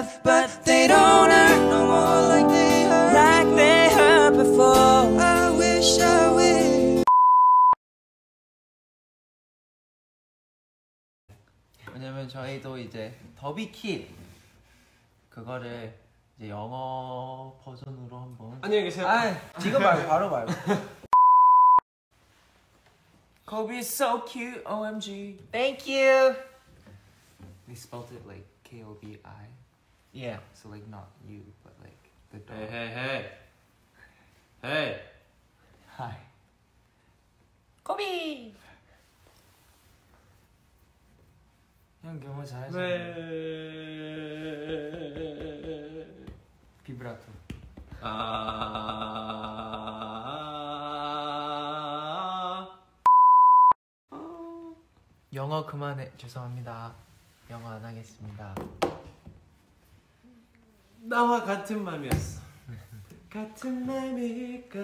left, but they don't hurt no more like they hurt before. I wish. 왜냐면 저희도 이제 더비킷 그거를 이제 영어 버전으로 한번. 안녕히 계세요. 지금 말고 바로 말고. Kobe's so cute, OMG. Thank you. They spelled it like K-O-B-I. Yeah. So like not you, but like the dog. Hey. Hi. Kobe. 형 영어 잘하시네. 비브라토. 영어 그만해. 죄송합니다. 영어 안 하겠습니다. 나와 같은 맘이었어. 같은 맘일까.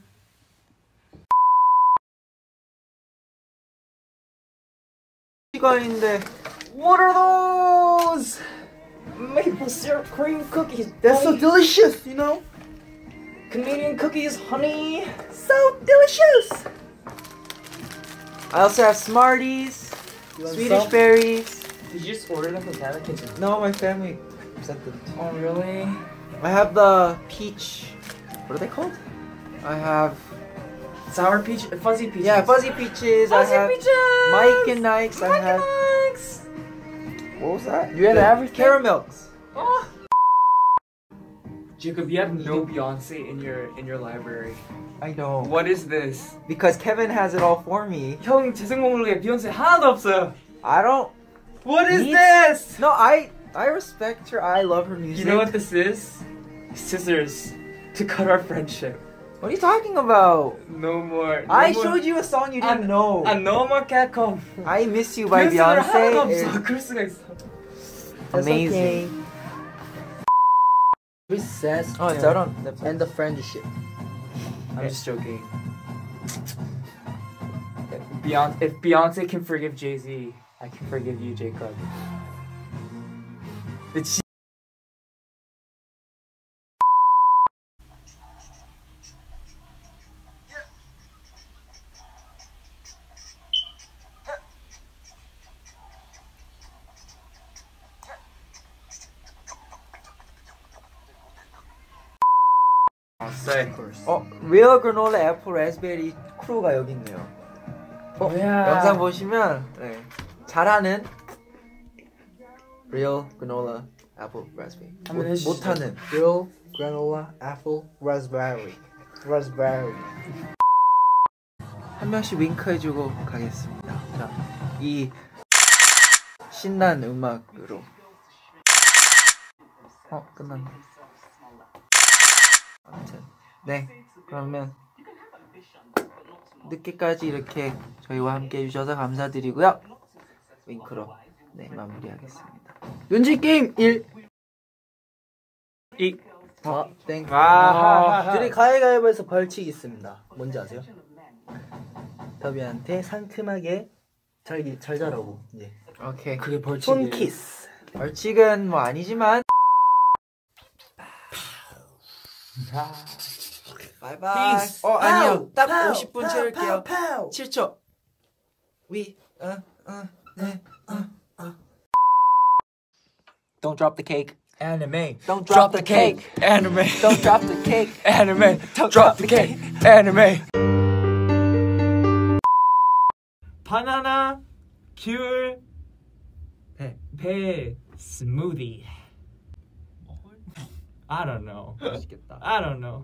시간인데. What are those? Maple syrup cream cookies. That's so delicious, you know? Canadian cookies, honey. So delicious. I also have Smarties, Swedish berries. Did you just order them from Canada Kitchen? No, my family sent them. Oh, really? I have the peach. What are they called? I have sour peach, fuzzy peaches. Yeah, fuzzy peaches. Fuzzy peaches. Mike and Nikes. I have. What was that? You had everything? Caramels. Oh. Jacob, you have no Beyoncé in your library. I know. What is this? Because Kevin has it all for me. 형 재생 목록에 비욘세 하나도 없어요. I don't. What is this? No, I respect her. I love her music. You know what this is? Scissors to cut our friendship. What are you talking about? No more. I showed you a song you didn't know. No more catcom. I Miss You by Beyonce. 그럴 수가 있어. Amazing. It says Oh, it's out on the end of friendship. I'm just joking. If Beyonce can forgive Jay-Z, I can forgive you, Jacob. It's Real Granola Apple Raspberry 크루가 여기 있네요. 영상 보시면 잘하는 Real Granola Apple Raspberry. 못하는 Real Granola Apple Raspberry. 한 명씩 윙크 해주고 가겠습니다. 자, 이 신난 음악으로. 끝났네. 아무튼 네, 그러면 늦게까지 이렇게 저희와 함께 해주셔서 감사드리고요. 윙크로 마무리하겠습니다. 눈치 게임 1 2 땡. 둘이 가위가위보에서 벌칙 있습니다. 뭔지 아세요? 더비한테 상큼하게 잘 자라고 이제. 오케이. 그게 벌칙이에요. 손 키스. 벌칙은 뭐 아니지만. 바이바이. 아니요. 딱 50분 채울게요. 7초. Don't drop the cake. anime. Don't drop the cake. Anime. Don't drop the cake. Anime. Don't drop the cake. Anime. 바나나, 귤, 배, 스무디. I don't know. 맛있겠다. I don't know.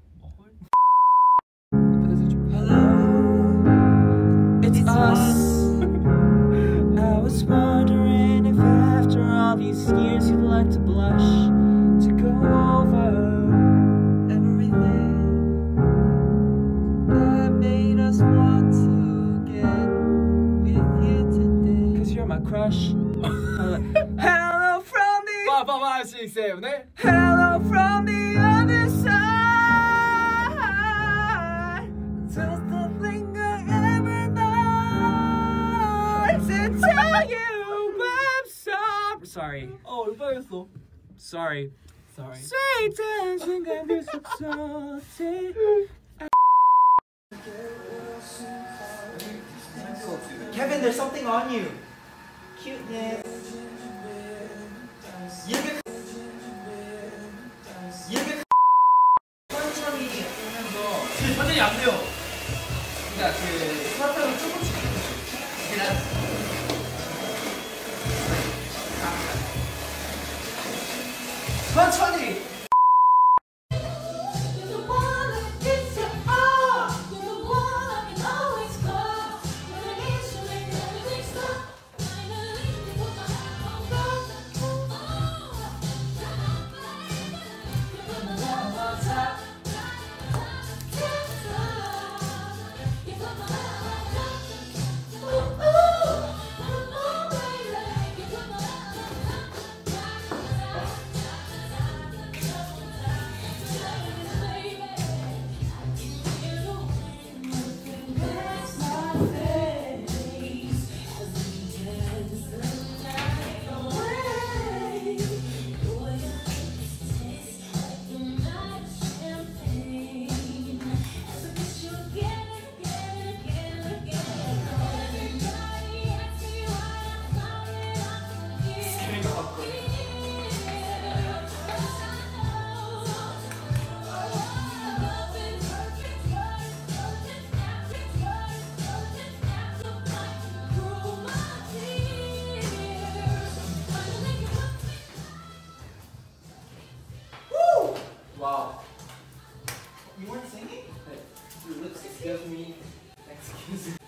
Hello, it's us. I was wondering if after all these years you'd like to blush to go over everything that made us want to get with you today. 'Cause you're my crush. Hello from the 5, 6, 7, 8. Hello from the other side. Just the thing I ever know to tell you I'm sorry. Sorry. 이거 했어. Sorry. 스윗한 순간들 속속해. Kevin, there's something on you. Cuteness. 이렇게 천천히 하면서 천천히 안 돼요. 그러니까 그 스타트를 조금씩 천천히. Wow. You weren't singing? Your lips excuse me. Excuse me.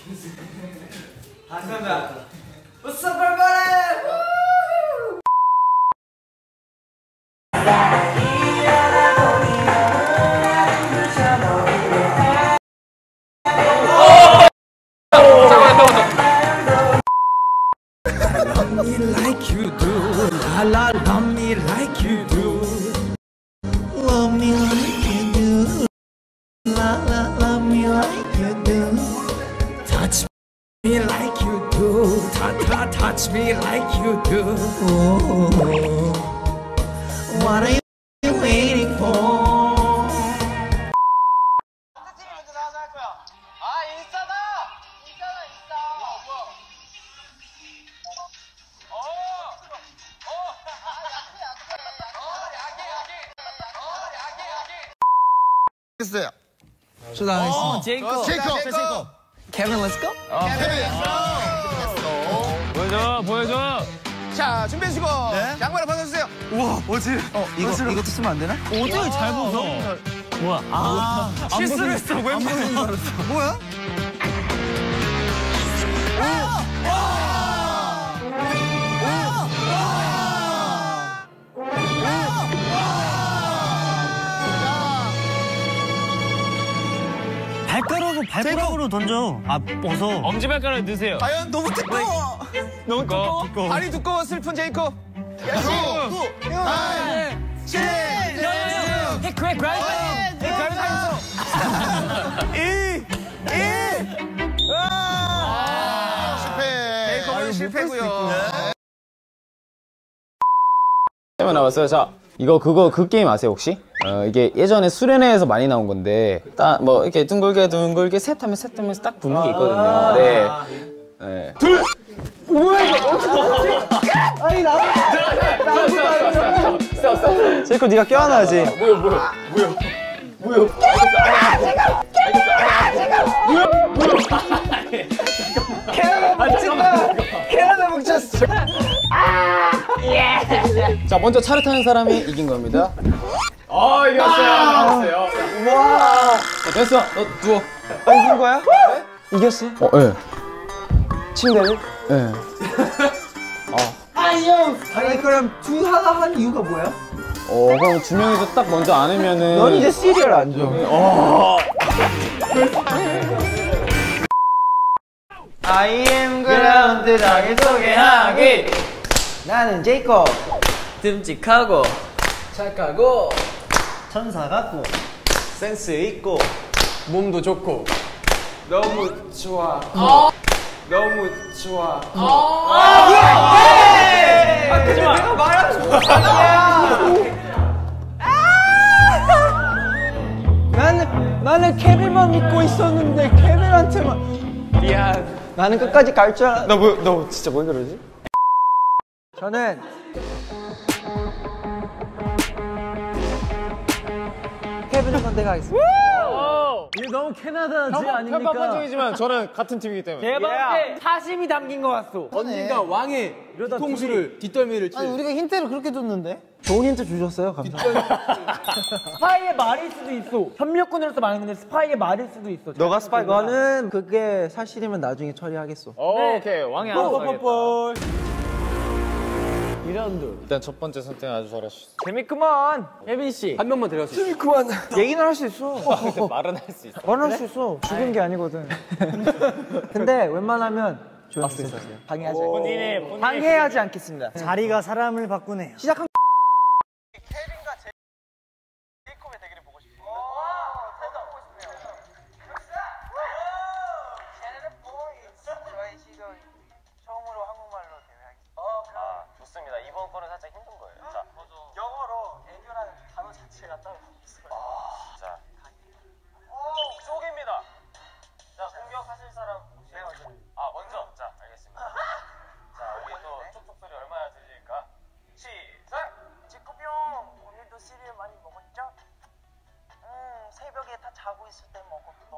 감사합니다. What's up, everybody? Woo! Love me like you do, la la, love me like you do. Love me like you do, la la, love me like you do. Touch me like you do, ta touch me like you do. Oh, what are you waiting for? 했어요. 제이콥. Kevin, let's go. 보여줘. 자, 준비해주시고 양말을 벗어주세요. 우와, 뭐지? 이것도 쓰면 안 되나? 어딜 잘 벗어? 뭐야? 실수를 했어. 왜 벗어? 뭐야? 발가락으로 던져. 벗어. 엄지발가락 넣으세요. 과연 너무 두꺼워. 너무 두꺼워. 발이 두꺼워 슬픈 제이콥. 9, 8, 7, 6, 2, 1. 실패. 제이콥은 실패고요. 게임 나왔어요. 자, 이거 그 게임 아세요 혹시? 이게 예전에 수련회에서 많이 나온 건데 딱 뭐 이렇게 둥글게 셋 하면서 딱 붙는 게 있거든요. 네. 네. 둘. 뭐야 이거? 아니 나. 제이콥 네가 껴안아야지. 뭐야? 캐나다 뭉쳤어. 자, 먼저 차를 타는 사람이 이긴 겁니다. 이겼어요. 우와. 됐어. 너 누워. 이긴 거야? 네? 이겼어? 예. 침대를? 예. 아니 그럼 둘 하나 한 이유가 뭐야? 그럼 두 명이서 딱 먼저 안으면은. 넌 이제 시리얼 안 줘. I am grounded 하게 소개하기. 나는 제이콥. 듬직하고 착하고 천사 같고 센스 있고 몸도 좋고. 너무 좋아. 너무 좋아. 그지마. 내가 말하지 못하냐. 나는 케빈만 믿고 있었는데 케빈한테만. 미안. 나는 끝까지 갈 줄 알았. 너 진짜 왜 그러지? 저는 케빈을 선택하겠습니다. 이게 너무 캐나다지 아닙니까? 편파판정이지만 저는 같은 팀이기 때문에. 대박에 사심이 담긴 것 같소. 언니가 왕의 뒤통수를 뒷덜미를 치. 아니 우리가 힌트를 그렇게 줬는데. 좋은 힌트 주셨어요. 감사합니다. 스파이의 말일 수도 있어. 협력군으로서 말했는데 스파이의 말일 수도 있어. 너가 스파이. 너는 그게 사실이면 나중에 처리하겠어. 오케이 왕이 알아서 하겠다. 2라운드. 일단 첫 번째 선택 아주 잘하셨어. 재밌구만. 혜빈 씨. 한 명만 데려갈 수 있어. 그만. 얘기는 할 수 있어. 말은 할 수 있어. 말은 할 수 있어. 죽은 게 아니거든. 근데 웬만하면 조용히 있어요. 방해하지. 방해하지 않겠습니다. 자리가 사람을 바꾸네요. 시작한. 좋습니다. 이번 거는 살짝 힘든 거예요. 자, 영어로 애교라는 단어 자체가 따로 없어요. 자, 쏘기입니다. 자, 공격하실 사람 혹시 먼저. 자, 알겠습니다. 자, 우리 또 촉촉 소리 얼마나 들릴까? 시작. 지코병 오늘도 시리얼 많이 먹었죠? 새벽에 다 자고 있을 때 먹었어.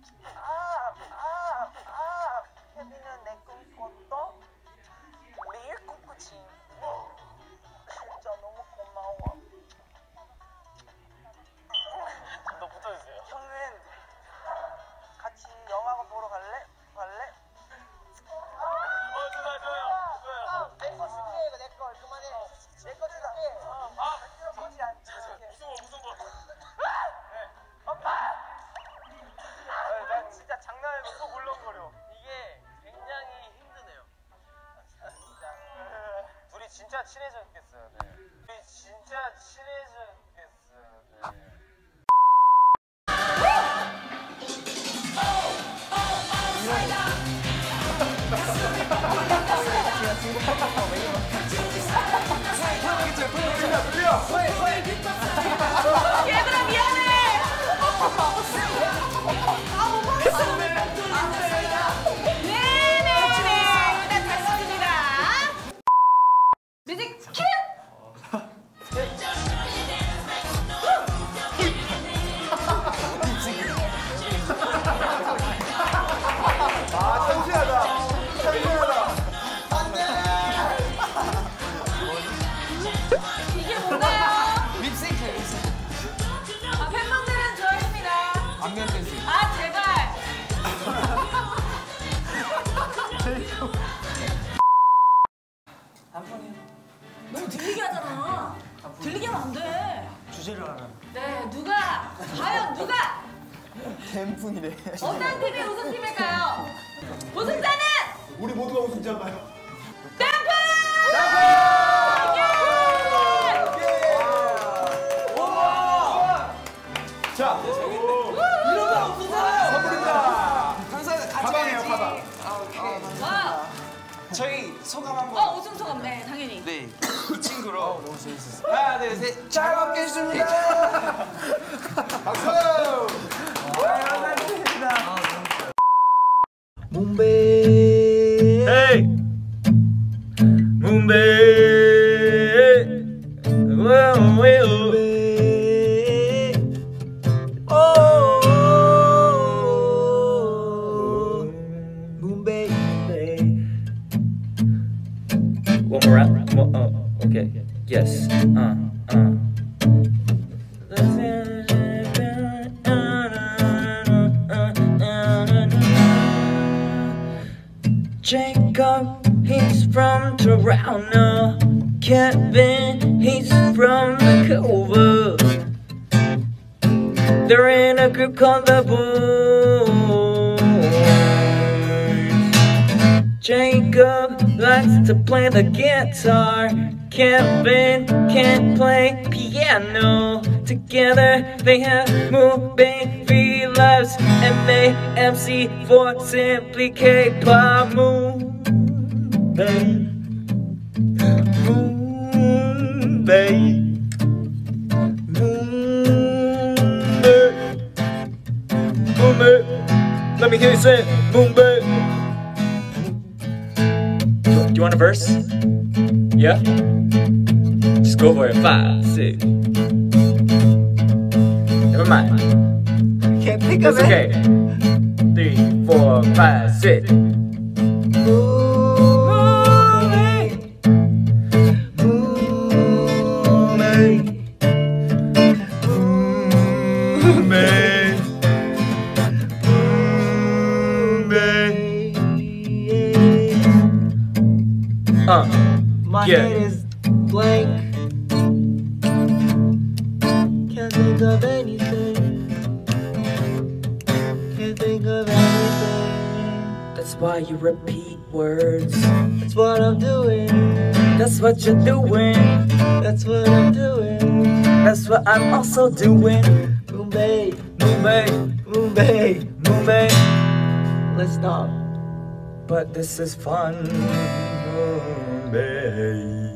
혜빈은 내 꿈꿨어? 매일 꿈꾸지. 진짜 너무 고마워. 더 붙어주세요. 형은 같이 영화 보러 갈래? 좋아요. 내 거 줄게 이거 내 거 그만해. 내 거 줄게. 보지 않지. 무슨 거? 엄마. 난 진짜 장난해도 속 울렁거려. 이게 굉장히 힘드네요. 둘이 진짜 친해졌겠어요. 네. 둘이 진짜 친해졌겠어요. 네. 얘들아 미안해. 네네네. 다 됐습니다. 뮤직 큐. 이게 뭔가요? 팬분들은 좋아했습니다. 안면 댄스. 제발. 너무 들리게 하잖아. 들리게 하면 안 돼. 주제를 알아. 네, 누가? 과연 누가? 댐fun이래. 어떤 팀이 우승팀일까요? 우승자는? 우리 모두가 우승자인가요? 댐프! 자, 이러다 없어져요. 선물입니다. 가방이에요, 가방. 와, 저희 소감 한번. 우승 소감 네, 당연히. 네, 이 친구로 너무 재밌었어. 하나, 둘, 셋. 잘 먹겠습니다. 박수. 감사합니다. 문베이. Hey. 문베이. One more round. Okay. Yes. Jacob, he's from Toronto. Kevin, he's from Vancouver. They're in a group called the Boyz. Jacob likes to play the guitar. Kevin can play piano. Together they have Moonbae, vlive, and they MC for Simply K-pop. Moonbae, Moonbae. say Moonbae. Do you want a verse? Yeah? Just go for it. 5, 6. Never mind. Can't think It's okay. 3, 4, 5, 6. My Yeah. head is blank. Can't think of anything. Can't think of anything. That's why you repeat words. That's what I'm doing. That's what you're doing. That's what I'm doing. That's what I'm also doing. Moonbae, Moonbae, Moonbae, Moonbae. let's stop. But this is fun. Moonbae.